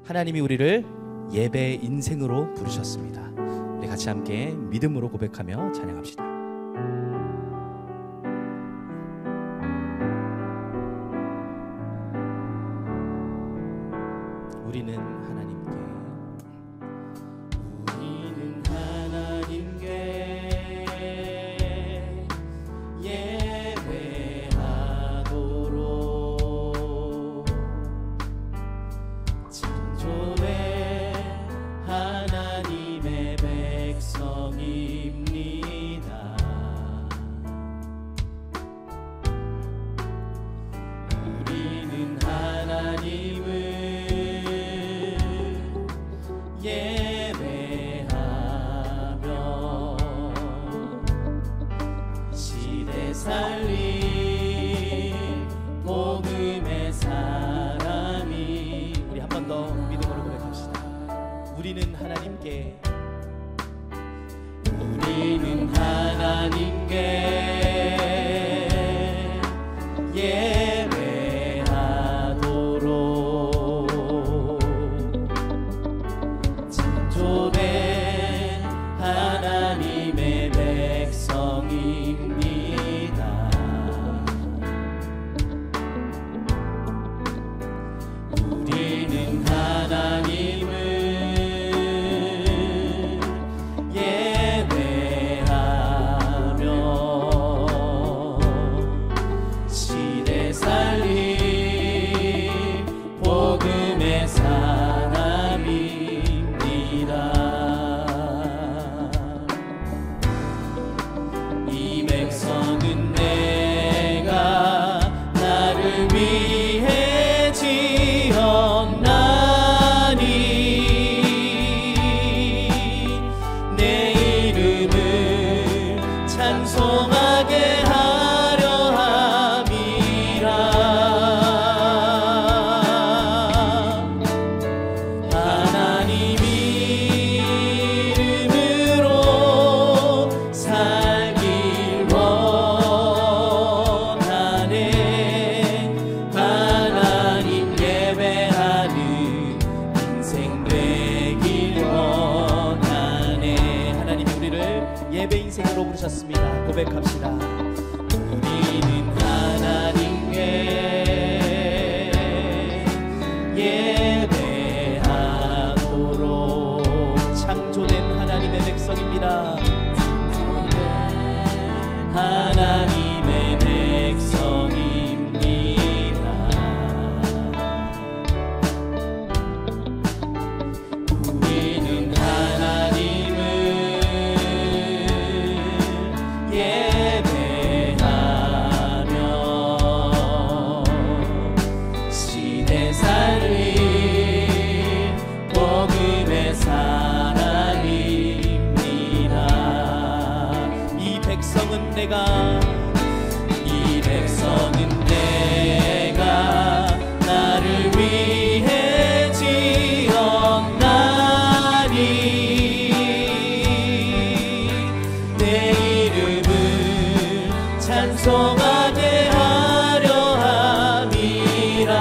하나님이 우리를 예배의 인생으로 부르셨습니다. 우리 같이 함께 믿음으로 고백하며 찬양합시다. 우리는 하나님께 예배하도록 진존의 하나님의 백성입니다. 우리는 하나님을 예배하며 시대 살린 복음의 사람이. 우리 한 번 더 믿음으로 고백합시다. 우리는 하나님께 예배하도록 진존의 하나님의 백성입니다. 우리는 하나님을 예배하며 시대 살린 복음의 사람입니다. 이 백성은 내가 나를 위해 지었나니 내 이름을 찬송하게 하려 함이라. 하나님 이름으로 살길 원하네. 하나님 예배하는 인생 되길 원하네. 하나님이 우리를 예배 인생으로 부르셨습니다. 고백합시다. 우리는 하나님께 예배하도록 창조된 하나님의 백성입니다. 하나님의 백성입니다. 우리는 하나님을 예배하며 시대 살린 복음의 사람입니다. 이 백성은 내가 이 백성은 내가 나를 위해 지었나니 내 이름을 찬송하게 하려 함이라.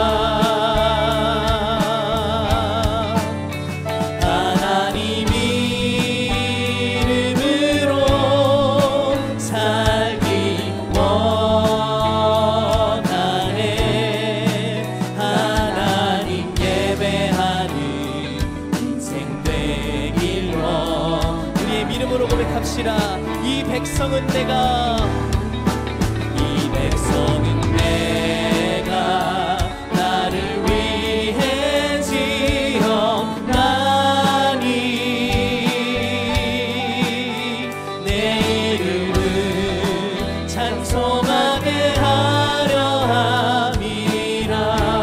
하나님 이름으로 살기 원하네. 하나님 예배하는 인생 되길 원. 우리의 믿음으로 고백합시다. 이 백성은 내가 이 백성은 내가 나를 위해 지었나니 내 이름을 찬송하게 하려 함이라.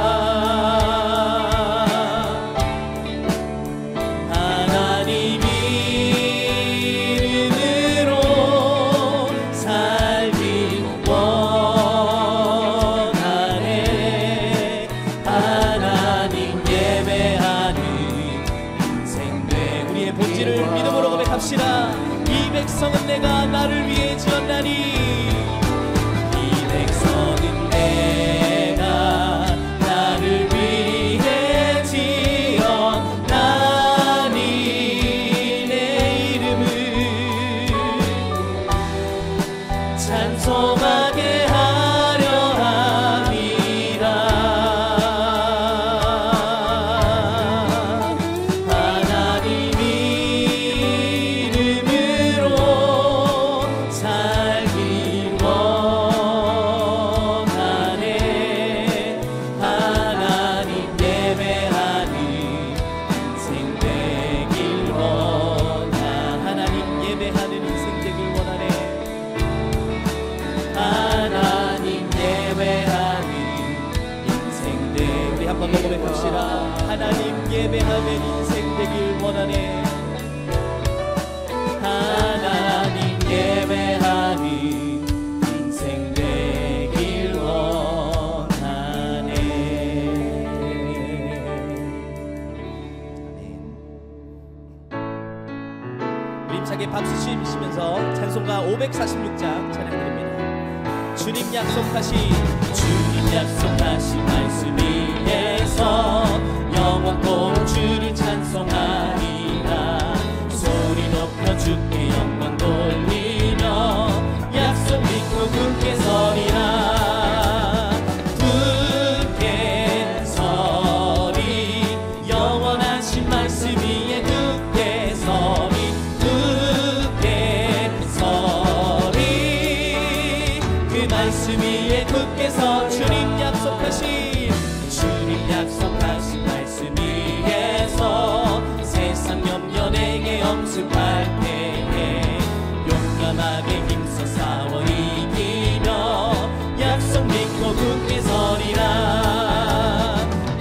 하나님 이름으로 살길 원하네. 하나님 예배하는 인생 되. 우리의 본질을 믿음으로 고백합시다. 이 백성은 내가 나를 위해 지었나니 이 백성은 내가 나를 위해 지었나니 찬양할지라. 하나님 예배하면 인생 되길 원하네. 하나님 예배하니 인생 되길 원하네. 우리 힘차게 박수 치시면서 찬송가 546장 찬양드립니다. 주님 약속하신 말씀 위에서 영원토록 주를 찬송하리라. 소리 높여 주께 영광 돌리며 약속 믿고 굳게 서리라. 굳게 서리 영원하신 말씀 위에 굳게 서리. 굳게 서리 그 말씀 위에 굳게 서. 주님 약속하신 말씀 위에서 세상 염려 내게 엄습할 때에 용감하게 힘써 싸워 이기며 약속 믿고 굳게 서리라.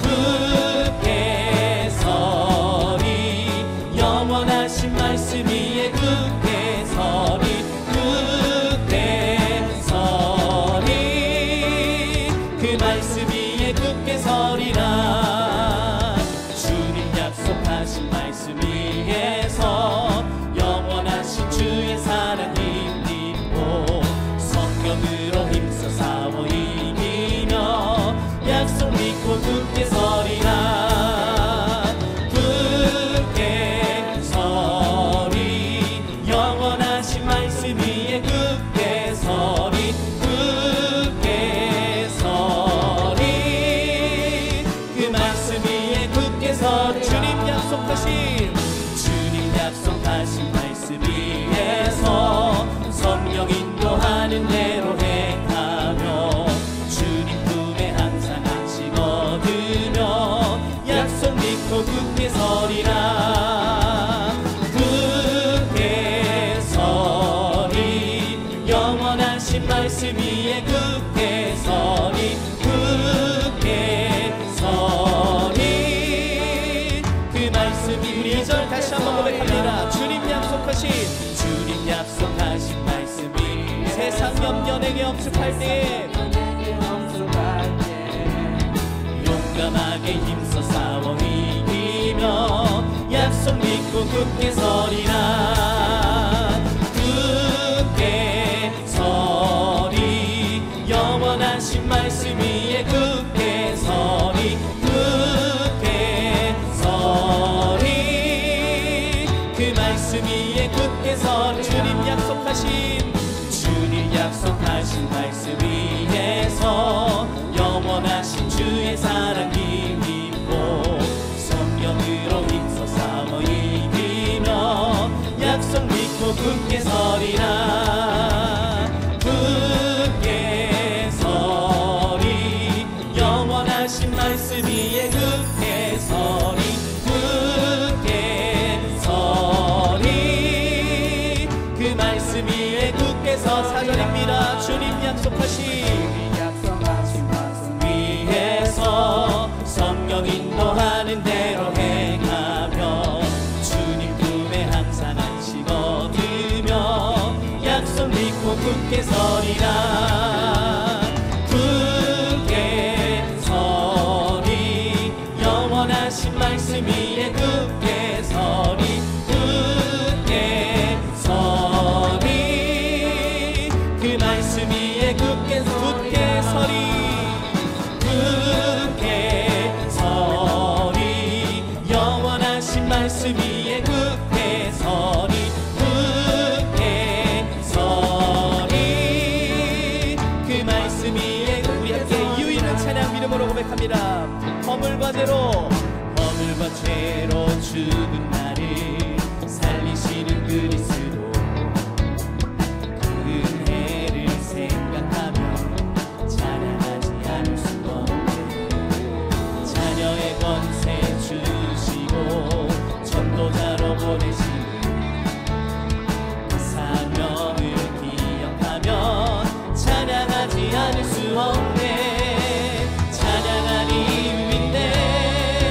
굳게 서리 영원하신 말씀 위에 굳게 서리. 굳게 서리 그 말씀 위에 굳게 서리라. 주님 약속하신 말씀 위에서 영원하신 주의 사랑 힘입고 성령으로 힘써 싸워 이기며 약속 믿고 굳게 서리라. 굳게 서리 영원하신 말씀 위에 굳게 서리. 굳게 서리 그 말씀 위에 굳게 서. 주님 약속하신 말씀 위에서 성령 인도하는 대로 행하며 주님 품에 항상 안식 얻으며 약속 믿고 굳게 서리라. 굳게 서리 영원하신 말씀 위에 굳게 서리. 굳게 서리 그 말씀이. 우리 2절 다시 한번 고백합니다. 주님 약속하신 말씀이 세상 염려 내게 엄습할 때에 용감하게 힘써 싸워 이기며 약속 믿고 굳게 서리라. 굳게 서리 영원하신 말씀 위에 굳게 서리. 굳게 서리 그 말씀 위에 굳게 서리. 주님 약속하신 말씀 위에서 영원하신 주의 사랑 힘입고 성령으로 힘써 싸워 이기며 약속 믿고 굳게 서리라. 굳게 서리 영원하신 말씀 위에 굳게 서리. 굳게 서리 그 말씀 위에 굳게 서. 4절입니다. 주님 약속하신 말씀 위에서 성령 인도하는 대로 행하며 주님 품에 항상 안식 얻으며 약속 믿고 굳게 서리라. 굳게 서리 영원하신 말씀 위에 굳게 서리. 굳게 서리 그 말씀 위에 굳게 서리. 굳게 서리 영원하신 말씀 위에 굳게 서리. 굳게 서리 그 말씀 위에. 우리 함께 유일한 찬양 믿음으로 고백합니다. 허물과 죄로 죽은 나를 살리시는 그리스도. 은혜를 생각하며 찬양하지 않을 수 없네. 자녀의 권세 주시고 전도자로 보내시는 그 사명을 기억하며 찬양하지 않을 수 없네. 찬양할 이유인데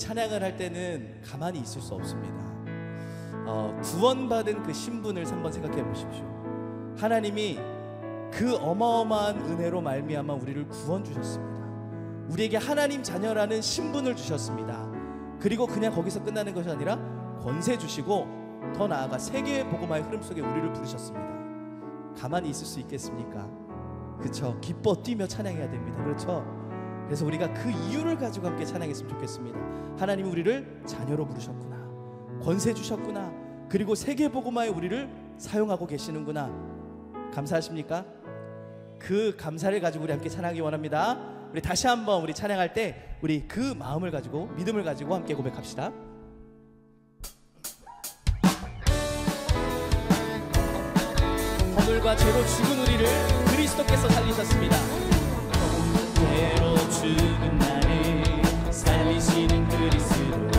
찬양을 할 때는 가만히 있을 수 없습니다. 구원받은 그 신분을 한번 생각해 보십시오. 하나님이 그 어마어마한 은혜로 말미암아 우리를 구원 주셨습니다. 우리에게 하나님 자녀라는 신분을 주셨습니다. 그리고 그냥 거기서 끝나는 것이 아니라 권세 주시고 더 나아가 세계의 복음화의 흐름 속에 우리를 부르셨습니다. 가만히 있을 수 있겠습니까? 그렇죠? 기뻐 뛰며 찬양해야 됩니다. 그렇죠? 그래서 우리가 그 이유를 가지고 함께 찬양했으면 좋겠습니다. 하나님이 우리를 자녀로 부르셨구나, 권세 주셨구나, 그리고 세계 복음화에 우리를 사용하고 계시는구나. 감사하십니까? 그 감사를 가지고 우리 함께 찬양하기 원합니다. 우리 다시 한번 우리 찬양할 때 우리 그 마음을 가지고, 믿음을 가지고 함께 고백합시다. 허물과 죄로 죽은 우리를 그리스도께서 살리셨습니다. 죄로 죽은 나를 살리시는 그리스도,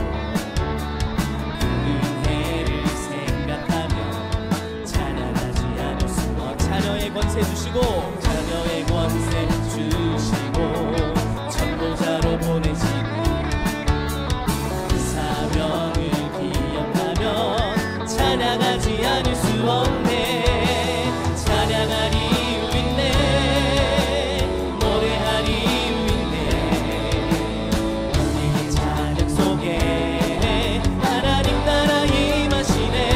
그 은혜를 생각하며 찬양하지 않을 수 없어. 자녀의 권세 주시고, 자녀의 권세 주시고, 전도자로 보내시고, 그 사명을 기억하며 찬양하지 않을 수 없네. 찬양할 이유 있네, 노래할 이유 있네. 우리 찬양 속에 하나님 나라 임하시네.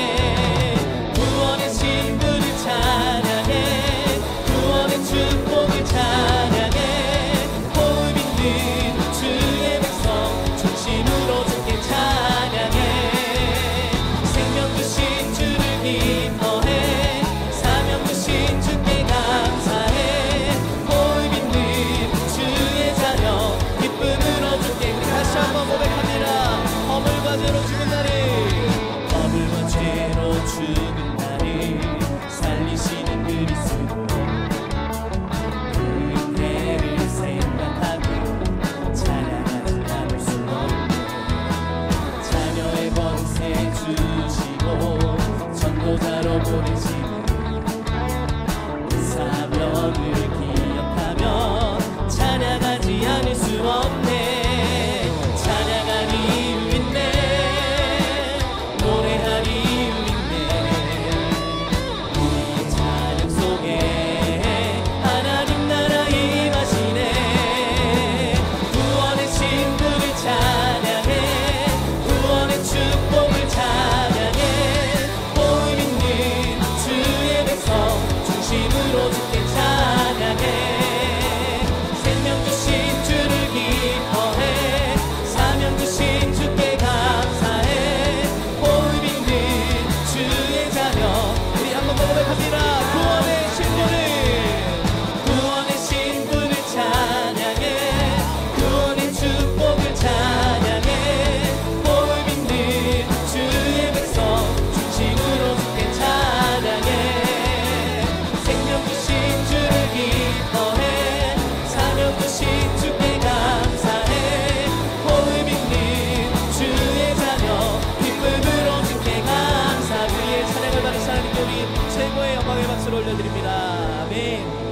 구원의 신분을 찬양해, 구원의 축복을 찬양해. 호흡 있는 주의 백성 중심으로 주께 찬양해. 생명 주신 주를 기뻐해, 주께 감사해. 호흡 있는 주의 자녀 기쁨으로 주께. 우리 다시 한번 고백합니다. 허물과 죄로 죽은 나를, 허물과 죄로 죽은 나를 살리시는 그리스도, 그 은혜를 생각하며 찬양하지 않을 수 없네. 자녀의 권세 주시고, 전도자로 보내시고, 사명을 기억하며 찬양하지 않을 수 없네. 찬양할 이유 있네, 노래할 이유 있네. 우리 찬양 속에 하나님 나라 임하시네. 구원의 신분을 찬양해, 구원의 축복을 찬양해. 호흡 있는 주의 백성 중심으로 주께 찬양해. 생명 주신 주를 기뻐해, 사명 주신 주께 감사해. 호흡 있는 주의 자녀, 우리 한번 고백합니다. 구원의 신분을, 구원의 신분을 찬양해, 구원의 축복을 찬양해. 호흡 있는 주의 백성 중심으로 주께 찬양해. 생명 주신 주를 기뻐해, 사명 주신 주께 감사해. 호흡 있는 주의 자녀 기쁨으로 주께 감사. 그의 찬양을 받으신 하나님께 우리 최고의 영광의 박수를 올려드립니다. 아멘.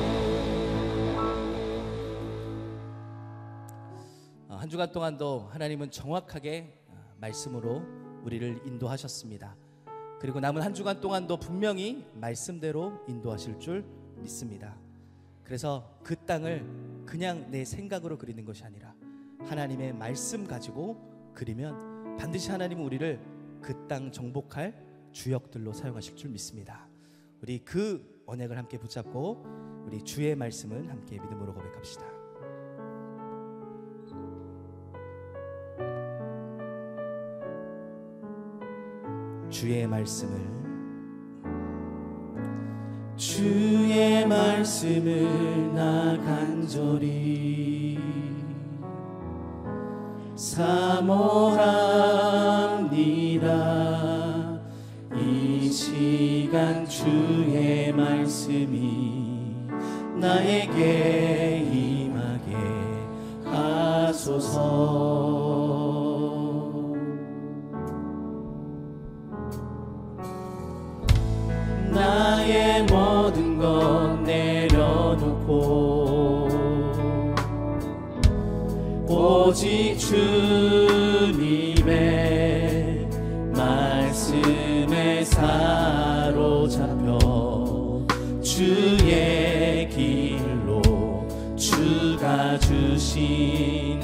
한 주간 동안도 하나님은 정확하게 말씀으로 우리를 인도하셨습니다. 그리고 남은 한 주간 동안도 분명히 말씀대로 인도하실 줄 믿습니다. 그래서 그 땅을 그냥 내 생각으로 그리는 것이 아니라 하나님의 말씀 가지고 그리면 반드시 하나님은 우리를 그 땅 정복할 주역들로 사용하실 줄 믿습니다. 우리 그 언약을 함께 붙잡고 우리 주의 말씀은 함께 믿음으로 고백합시다. 주의 말씀을, 주의 말씀을 나 간절히 사모합니다. 이 시간 주의 말씀이 나에게 임하게 하소서. 나의 모든 것 내려놓고 오직 주 사로잡혀 주의 길로 주가 주신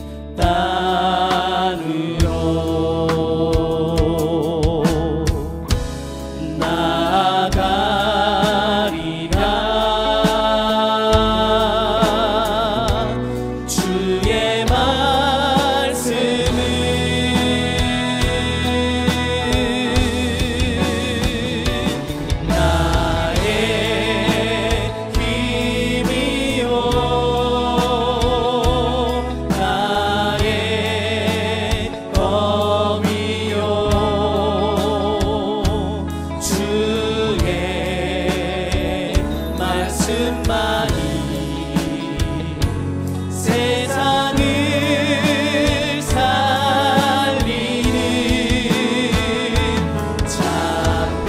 땅으로 나아가리라. 주의 말씀은 나의 힘이요 나의 검이요 주의 말씀만이 세상을 살리는 참된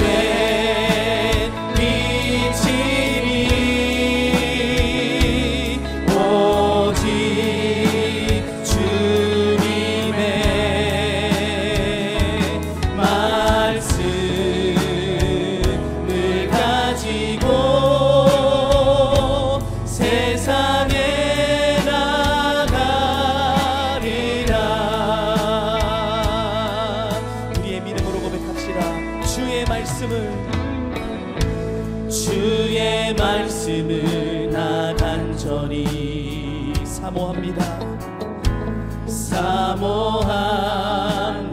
빛이니 오직 주님의 말씀을 가지고 세상에 나가리라. 우리의 믿음으로 고백합시다. 주의 말씀을 나 간절히 사모합니다. 사모합니다.